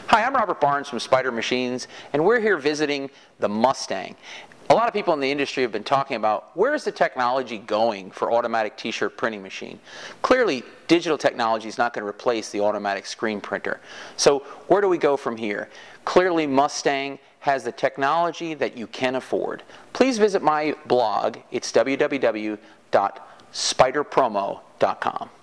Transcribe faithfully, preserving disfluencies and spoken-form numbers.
Hi, I'm Robert Barnes from Spider Machines, and we're here visiting the Mustang. A lot of people in the industry have been talking about where is the technology going for automatic t-shirt printing machine. Clearly, digital technology is not going to replace the automatic screen printer. So where do we go from here? Clearly, Mustang has the technology that you can afford. Please visit my blog. It's w w w dot spider promo dot com.